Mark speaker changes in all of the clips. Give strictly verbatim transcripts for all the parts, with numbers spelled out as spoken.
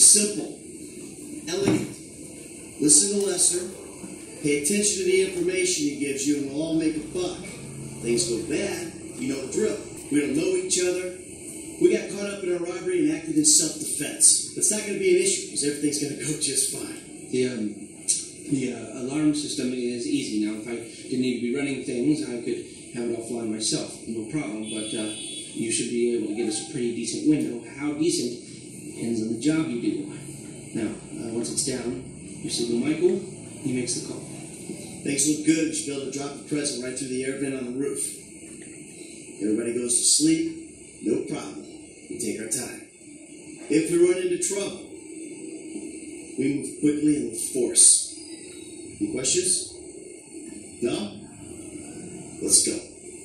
Speaker 1: is simple, elegant. Listen to Lester, pay attention to the information he gives you, and we'll all make a buck. Things go bad, you know the drill. We don't know each other. We got caught up in a robbery and acted in self-defense. It's not going to be an issue because everything's going to go just fine.
Speaker 2: The, um, the uh, alarm system is easy now. If I didn't need to be running things, I could have it offline myself. No problem, but uh, you should be able to give us a pretty decent window. How decent depends on the job you do. Now, uh, once it's down, you signal Michael, he makes the call.
Speaker 1: Things look good. You should be able to drop the present right through the air vent on the roof. Everybody goes to sleep, no problem. We take our time. If we run into trouble, we move quickly and with force. Any questions? No? Let's go.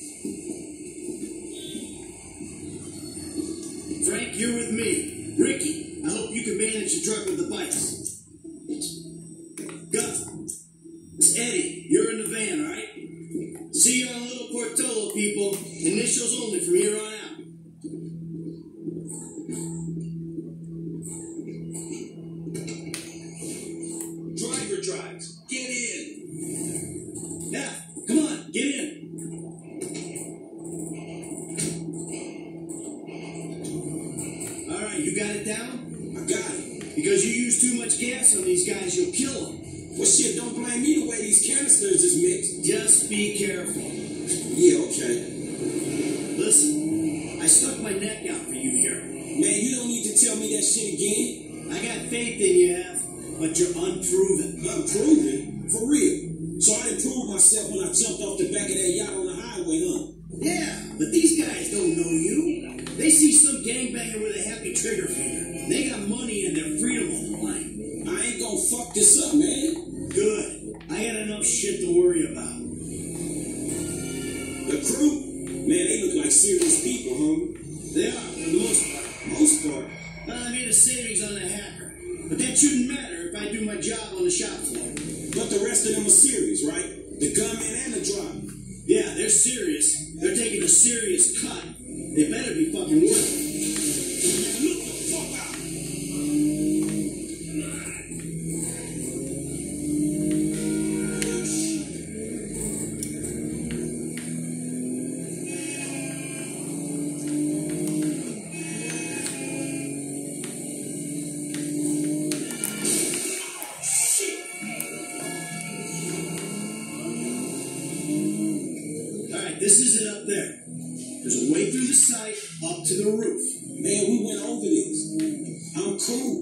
Speaker 1: Frank, you're with me. Ricky, I hope you can manage the truck with the bikes. Gus, it's Eddie. You're in the van, all right? See you on Little Portola, people. Initials only from here on out. Driver drives. Get in. Now, come on, get in. All right, you got it down? I got it. Because you use too much gas on these guys, you'll kill them.
Speaker 3: Well, shit, don't blame me the way these canisters is mixed.
Speaker 1: Just be careful.
Speaker 3: Yeah, okay.
Speaker 1: Listen, I stuck my neck out for you here.
Speaker 3: Man, you don't need to tell me that shit again.
Speaker 1: I got faith in you, F, but you're unproven.
Speaker 3: Unproven? For real? So I didn't prove myself when I jumped off the back of that yacht on the highway, huh?
Speaker 1: Yeah, but these guys don't know you. They see some gangbanger with a happy trigger finger. They got money and their freedom on the line.
Speaker 3: I ain't gonna fuck this up, man.
Speaker 1: Good. I got enough shit to worry about.
Speaker 3: The crew? Man, they look like serious people, homie.
Speaker 1: They are, for the most part.
Speaker 3: Most part?
Speaker 1: Well, I made a savings on the hacker. But that shouldn't matter if I do my job on the shop floor.
Speaker 3: But the rest of them are serious, right? The gunman and the driver.
Speaker 1: Yeah, they're serious. They're taking a serious cut. They better be fucking worth it.
Speaker 3: Look the fuck out.
Speaker 1: This is it up there. There's a way through the site up to the roof.
Speaker 3: Man, we went over this. I'm cool.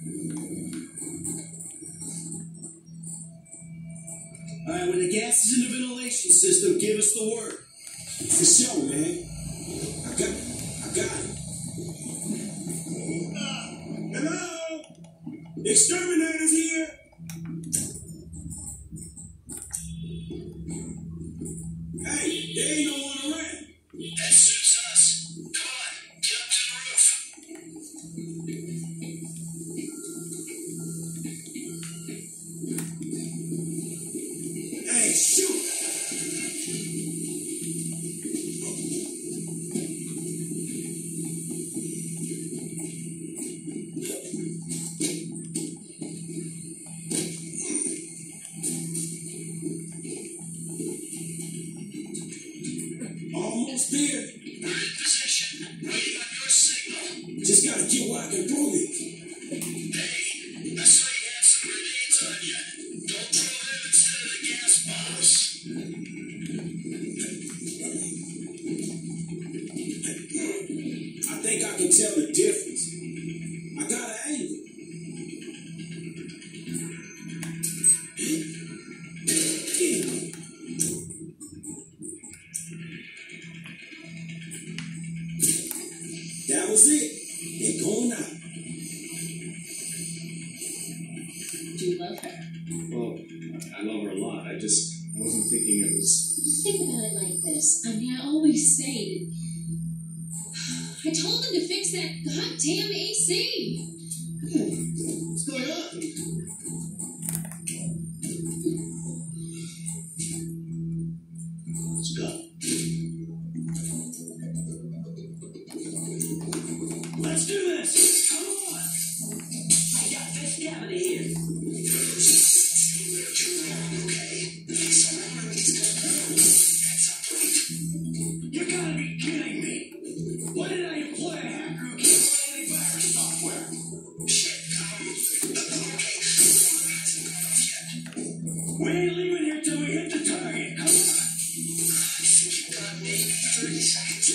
Speaker 1: All right, when the gas is in the ventilation system, give us the word.
Speaker 3: For sure, man. I got it. I got it. Uh, hello? Exterminators here? Hey, there ain't no one around.
Speaker 4: That suits us. Come on, get up to the roof.
Speaker 3: Hey, shoot! Almost there.
Speaker 4: We're in position. Waiting on your signal.
Speaker 3: Just gotta get where I can throw it.
Speaker 4: Hey, I saw you had some grenades on you. Don't throw them instead of the gas bombs.
Speaker 3: I think I can tell the difference. I got an angle. That was it. They're going out.
Speaker 5: Do you love her?
Speaker 6: Well, I love her a lot. I just I wasn't thinking it was...
Speaker 5: Think about it like this. I mean, I always say that I told him to fix that goddamn A C.
Speaker 1: What's going on? Let's go. Let's do this. Come on.
Speaker 4: thirty seconds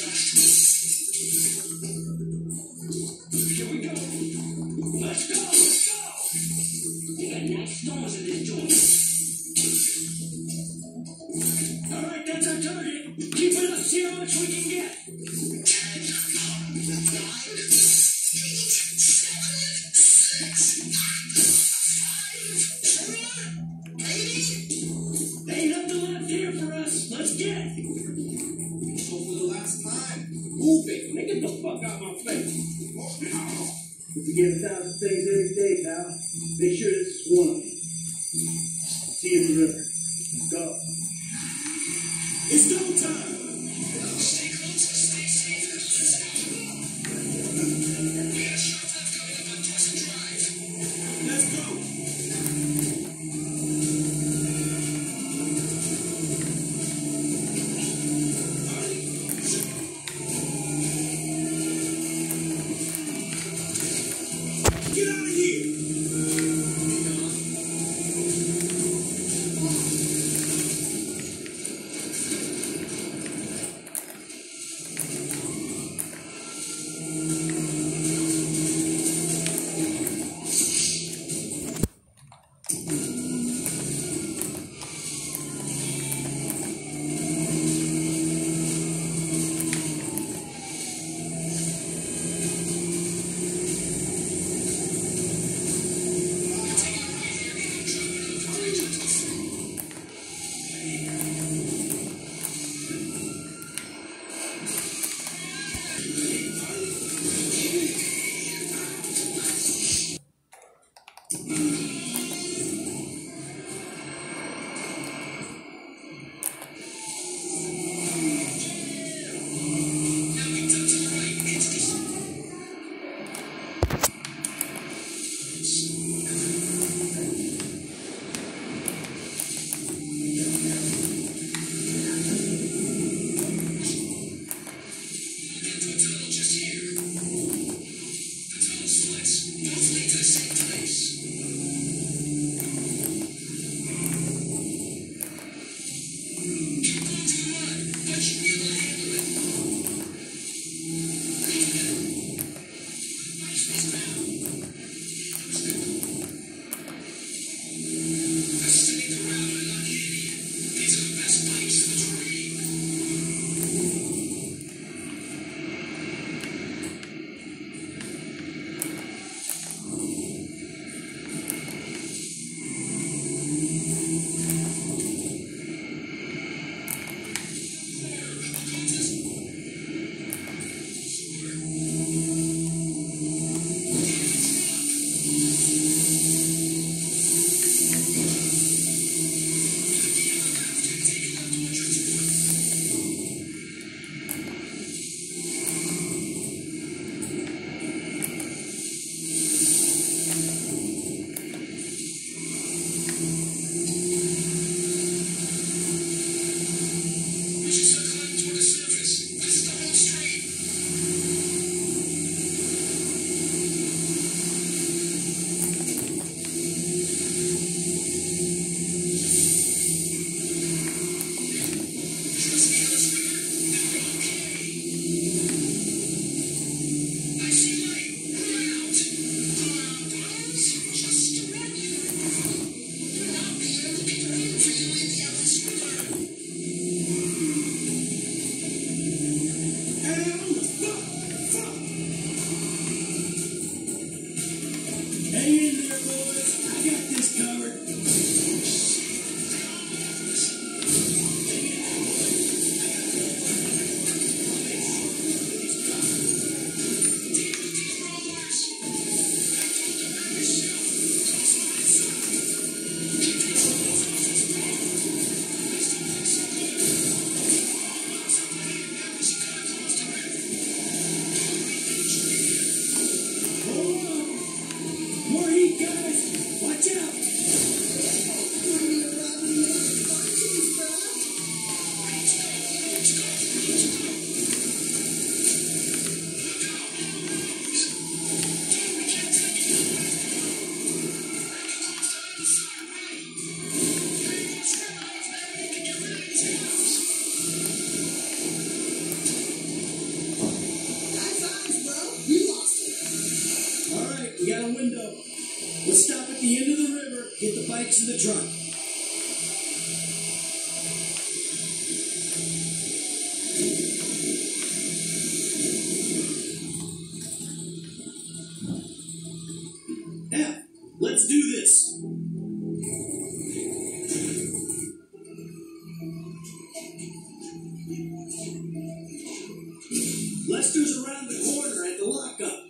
Speaker 4: left. Here we go. Let's go, let's go. We got nice stones in this joint. All right, that's our target. Keep it up, see how much we can get. Ten, nine, eight, seven, six, five, four, ain't nothing left here for us. Let's get.
Speaker 3: So for the last time, move it.
Speaker 4: Man, get the fuck out my face.
Speaker 7: You forget a thousand things every day, pal. Make sure this is one of them. See you in the river. Go.
Speaker 3: It's go time.
Speaker 4: Stay close and stay safe. We got a short left coming up on Dorset Drive.
Speaker 3: Let's go. Get out of here. We got a window. Let's stop at the end of the river, get the bikes in the truck. Now, let's do this. Lester's around the corner at the lockup.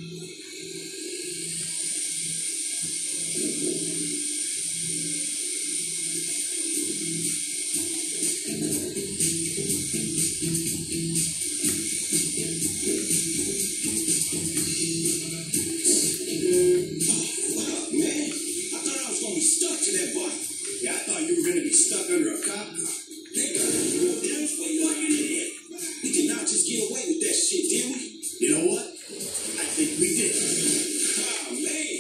Speaker 1: Stuck under a cop car.
Speaker 3: They got us more damage way like it in. We did not just get away with that shit, did we?
Speaker 1: You know what? I think we did.
Speaker 3: Oh, man.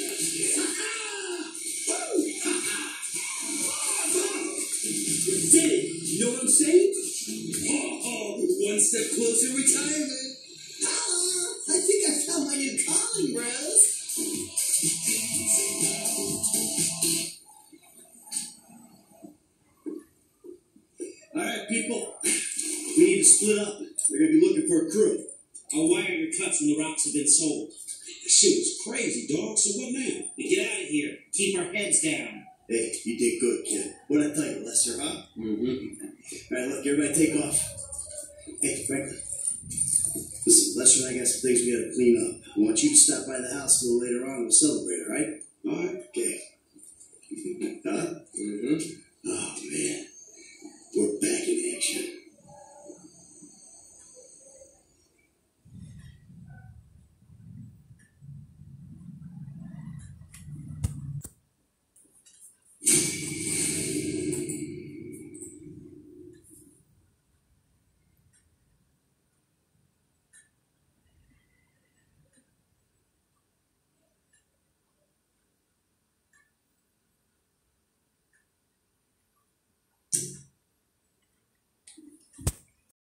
Speaker 3: We did it. You know what I'm saying? Oh, oh, one step closer to retirement.
Speaker 1: Ah, I think I found my new calling, bros. All right, people. We need to split up. We're going to be looking for a crew.
Speaker 3: Our wire cuts from the rocks have been sold. That shit was crazy, dog. So what now?
Speaker 4: We get out of here. Keep our heads down.
Speaker 1: Hey, you did good, kid. What'd I tell you, Lester, huh?
Speaker 2: Mm-hmm.
Speaker 1: All right, look, everybody take off. Hey, Franklin. Listen, Lester and I got some things we got to clean up. I want you to stop by the house a little later on and we'll celebrate, all right? All right. Okay. Huh?
Speaker 2: Mm-hmm.
Speaker 1: Oh, man. We're back in action.